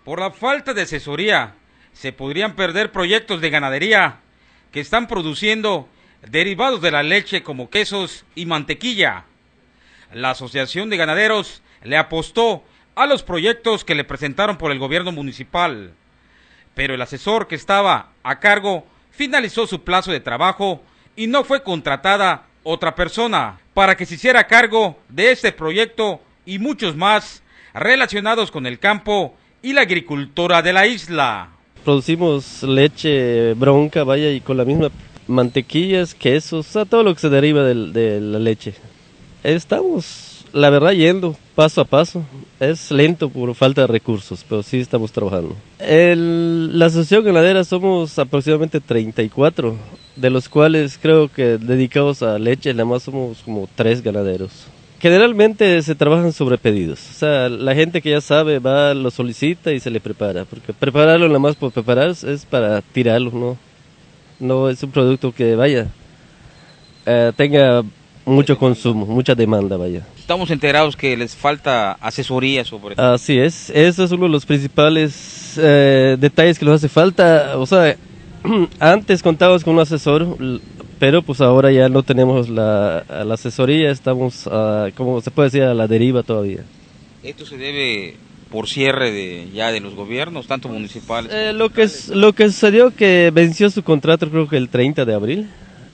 Por la falta de asesoría, se podrían perder proyectos de ganadería que están produciendo derivados de la leche como quesos y mantequilla. La Asociación de Ganaderos le apostó a los proyectos que le presentaron por el gobierno municipal, pero el asesor que estaba a cargo finalizó su plazo de trabajo y no fue contratada otra persona para que se hiciera cargo de este proyecto y muchos más relacionados con el campo y la agricultura de la isla. Producimos leche, bronca, vaya, y con la misma mantequillas, quesos, o sea, todo lo que se deriva de la leche. Estamos, la verdad, yendo paso a paso. Es lento por falta de recursos, pero sí estamos trabajando. La asociación ganadera somos aproximadamente 34, de los cuales creo que dedicados a leche, nada más somos como 3 ganaderos. Generalmente se trabajan sobre pedidos, o sea, la gente que ya sabe va, lo solicita y se le prepara, porque prepararlo nada más por preparar es para tirarlo, no es un producto que vaya, tenga mucho consumo, mucha demanda, vaya. Estamos enterados que les falta asesoría sobre esto. Así es, eso es uno de los principales detalles que nos hace falta, o sea, antes contábamos con un asesor, pero pues ahora ya no tenemos la asesoría, estamos, como se puede decir, a la deriva todavía. ¿Esto se debe por cierre de los gobiernos, tanto municipales? Lo que sucedió que venció su contrato creo que el 30 de abril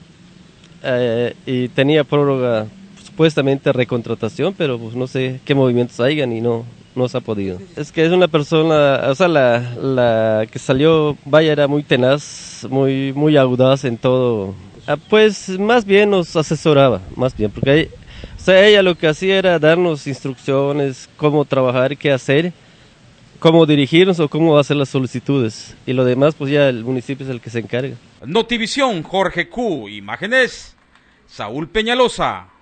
y tenía prórroga, supuestamente recontratación, pero pues no sé qué movimientos hayan y no se ha podido. Es que es una persona, o sea, la que salió, vaya, era muy tenaz, muy audaz en todo. Pues más bien nos asesoraba, más bien, porque o sea, ella lo que hacía era darnos instrucciones, cómo trabajar, qué hacer, cómo dirigirnos o cómo hacer las solicitudes. Y lo demás, pues ya el municipio es el que se encarga. Notivisión, Jorge Q. Imágenes, Saúl Peñalosa.